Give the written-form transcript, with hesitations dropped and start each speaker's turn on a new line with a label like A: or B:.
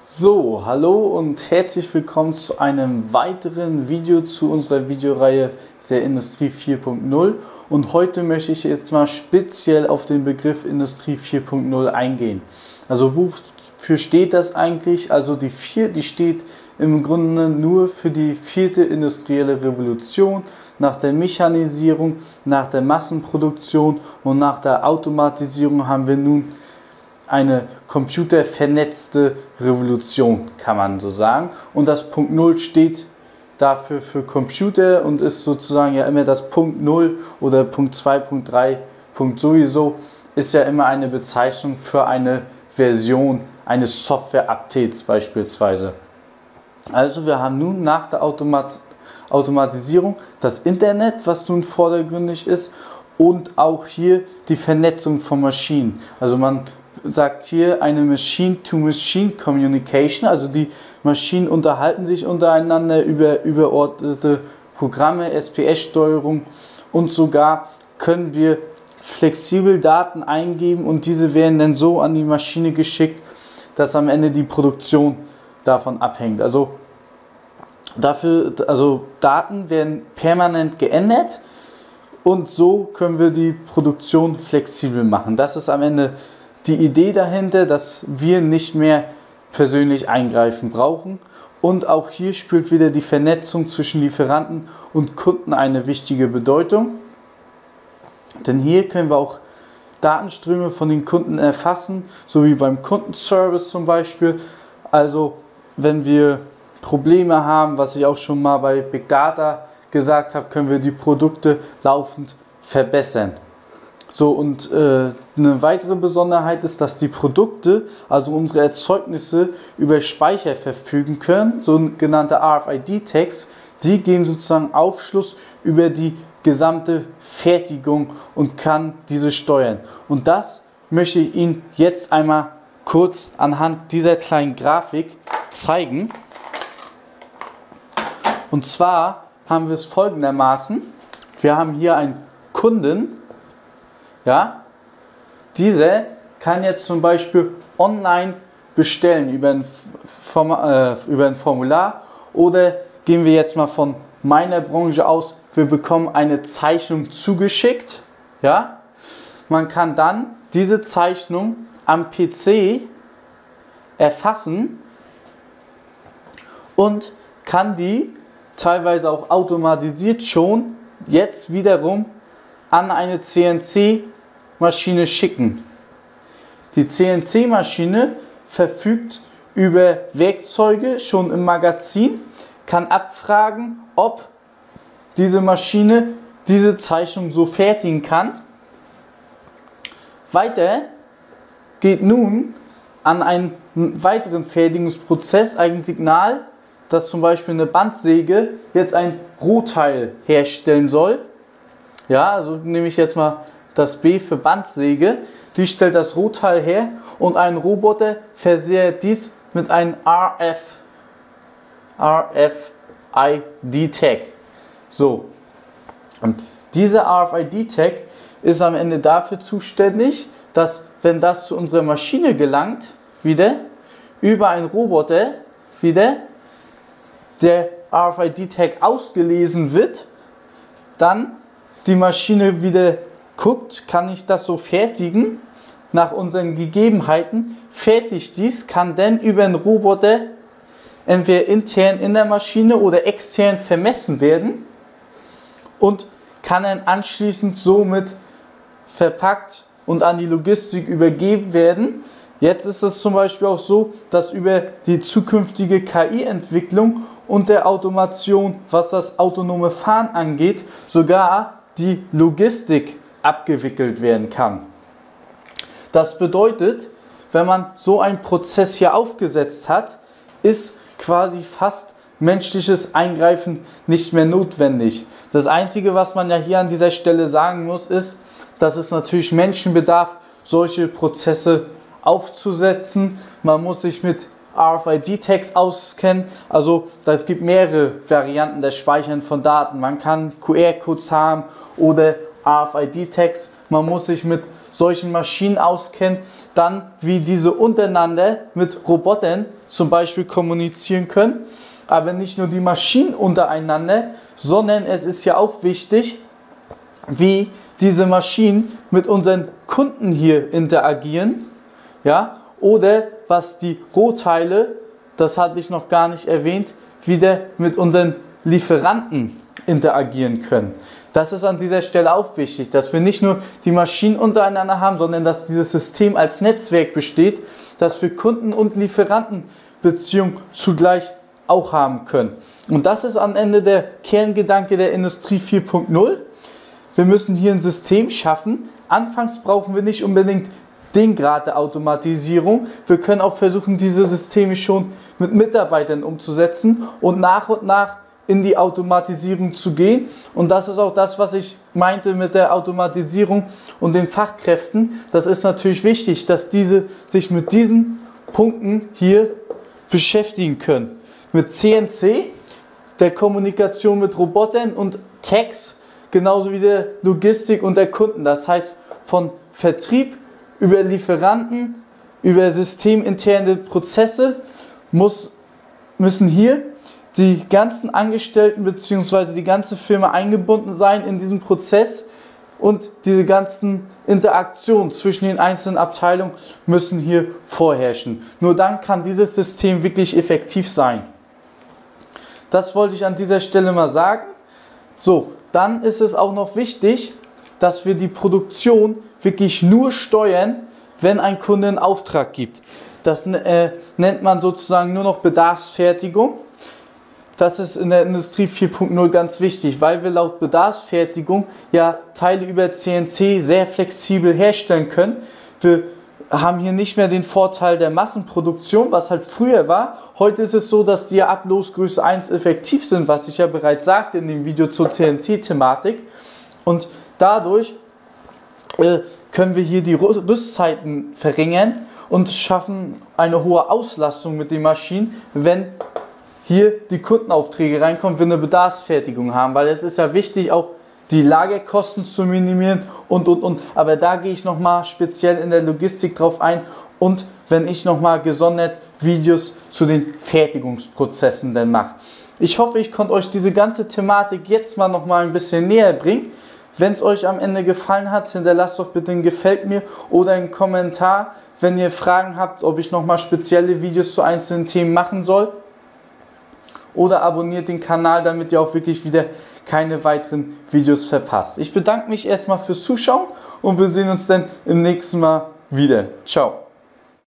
A: So, hallo und herzlich willkommen zu einem weiteren Video zu unserer Videoreihe der Industrie 4.0 und heute möchte ich jetzt mal speziell auf den Begriff Industrie 4.0 eingehen. Also wofür steht das eigentlich? Also die steht im Grunde nur für die vierte industrielle Revolution. Nach der Mechanisierung, nach der Massenproduktion und nach der Automatisierung haben wir nun eine computervernetzte Revolution, kann man so sagen. Und das Punkt 0 steht dafür für Computer und ist sozusagen ja immer das Punkt 0 oder Punkt 2, Punkt 3, Punkt sowieso, ist ja immer eine Bezeichnung für eine Version eines Software-Updates beispielsweise. Also wir haben nun nach der Automatisierung das Internet, was nun vordergründig ist, und auch hier die Vernetzung von Maschinen. Also man sagt hier eine Machine-to-Machine-Communication, also die Maschinen unterhalten sich untereinander über übergeordnete Programme, SPS-Steuerung und sogar können wir flexibel Daten eingeben und diese werden dann so an die Maschine geschickt, dass am Ende die Produktion davon abhängt. Also Daten werden permanent geändert und so können wir die Produktion flexibel machen. Das ist am Ende die Idee dahinter, dass wir nicht mehr persönlich eingreifen brauchen. Und auch hier spielt wieder die Vernetzung zwischen Lieferanten und Kunden eine wichtige Bedeutung. Denn hier können wir auch Datenströme von den Kunden erfassen, so wie beim Kundenservice zum Beispiel. Also wenn wir Probleme haben, was ich auch schon mal bei Big Data gesagt habe, können wir die Produkte laufend verbessern. So, und eine weitere Besonderheit ist, dass die Produkte, also unsere Erzeugnisse, über Speicher verfügen können, sogenannte RFID-Tags, die geben sozusagen Aufschluss über die gesamte Fertigung und kann diese steuern. Und das möchte ich Ihnen jetzt einmal kurz anhand dieser kleinen Grafik zeigen. Und zwar haben wir es folgendermaßen: Wir haben hier einen Kunden. Ja, dieser kann jetzt zum Beispiel online bestellen über ein Formular, oder gehen wir jetzt mal von meiner Branche aus, wir bekommen eine Zeichnung zugeschickt. Ja, man kann dann diese Zeichnung am PC erfassen und kann die teilweise auch automatisiert schon jetzt wiederum an eine CNC-Maschine schicken. Die CNC-Maschine verfügt über Werkzeuge schon im Magazin, kann abfragen, ob diese Maschine diese Zeichnung so fertigen kann. Weiter geht nun an einen weiteren Fertigungsprozess ein Signal, dass zum Beispiel eine Bandsäge jetzt ein Rohteil herstellen soll. Ja, also nehme ich jetzt mal das B für Bandsäge. Die stellt das Rohteil her und ein Roboter verseht dies mit einem RFID-Tag. So, und dieser RFID-Tag ist am Ende dafür zuständig, dass, wenn das zu unserer Maschine gelangt, wieder über einen Roboter wieder der RFID-Tag ausgelesen wird, dann die Maschine wieder guckt, kann ich das so fertigen, nach unseren Gegebenheiten, fertigt dies, kann dann über einen Roboter entweder intern in der Maschine oder extern vermessen werden und kann dann anschließend somit verpackt und an die Logistik übergeben werden. Jetzt ist es zum Beispiel auch so, dass über die zukünftige KI-Entwicklung und der Automation, was das autonome Fahren angeht, sogar die Logistik abgewickelt werden kann. Das bedeutet, wenn man so einen Prozess hier aufgesetzt hat, ist quasi fast menschliches Eingreifen nicht mehr notwendig. Das Einzige, was man ja hier an dieser Stelle sagen muss, ist, dass es natürlich Menschen bedarf, solche Prozesse aufzusetzen. Man muss sich mit RFID-Tags auskennen. Also es gibt mehrere Varianten des Speichern von Daten. Man kann QR-Codes haben oder RFID-Tags, man muss sich mit solchen Maschinen auskennen, dann wie diese untereinander mit Robotern zum Beispiel kommunizieren können. Aber nicht nur die Maschinen untereinander, sondern es ist ja auch wichtig, wie diese Maschinen mit unseren Kunden hier interagieren, ja, oder was die Rohteile, das hatte ich noch gar nicht erwähnt, wieder mit unseren Lieferanten interagieren können. Das ist an dieser Stelle auch wichtig, dass wir nicht nur die Maschinen untereinander haben, sondern dass dieses System als Netzwerk besteht, dass wir Kunden- und Lieferantenbeziehungen zugleich auch haben können. Und das ist am Ende der Kerngedanke der Industrie 4.0. Wir müssen hier ein System schaffen. Anfangs brauchen wir nicht unbedingt den Grad der Automatisierung. Wir können auch versuchen, diese Systeme schon mit Mitarbeitern umzusetzen und nach in die Automatisierung zu gehen. Und das ist auch das, was ich meinte mit der Automatisierung und den Fachkräften. Das ist natürlich wichtig, dass diese sich mit diesen Punkten hier beschäftigen können. Mit CNC, der Kommunikation mit Robotern und Tags, genauso wie der Logistik und der Kunden. Das heißt, von Vertrieb über Lieferanten, über systeminterne Prozesse müssen hier die ganzen Angestellten bzw. die ganze Firma eingebunden sein in diesen Prozess und diese ganzen Interaktionen zwischen den einzelnen Abteilungen müssen hier vorherrschen. Nur dann kann dieses System wirklich effektiv sein. Das wollte ich an dieser Stelle mal sagen. So, dann ist es auch noch wichtig, dass wir die Produktion wirklich nur steuern, wenn ein Kunde einen Auftrag gibt. Das nennt man sozusagen nur noch Bedarfsfertigung. Das ist in der Industrie 4.0 ganz wichtig, weil wir laut Bedarfsfertigung ja Teile über CNC sehr flexibel herstellen können. Wir haben hier nicht mehr den Vorteil der Massenproduktion, was halt früher war. Heute ist es so, dass die ab Losgröße 1 effektiv sind, was ich ja bereits sagte in dem Video zur CNC-Thematik. Und dadurch können wir hier die Rüstzeiten verringern und schaffen eine hohe Auslastung mit den Maschinen, wenn hier die Kundenaufträge reinkommen, wir eine Bedarfsfertigung haben, weil es ist ja wichtig, auch die Lagerkosten zu minimieren und. Aber da gehe ich nochmal speziell in der Logistik drauf ein und wenn ich nochmal gesondert Videos zu den Fertigungsprozessen dann mache. Ich hoffe, ich konnte euch diese ganze Thematik jetzt mal nochmal ein bisschen näher bringen. Wenn es euch am Ende gefallen hat, hinterlasst doch bitte ein Gefällt mir oder einen Kommentar, wenn ihr Fragen habt, ob ich nochmal spezielle Videos zu einzelnen Themen machen soll. Oder abonniert den Kanal, damit ihr auch wirklich wieder keine weiteren Videos verpasst. Ich bedanke mich erstmal fürs Zuschauen und wir sehen uns dann im nächsten Mal wieder. Ciao.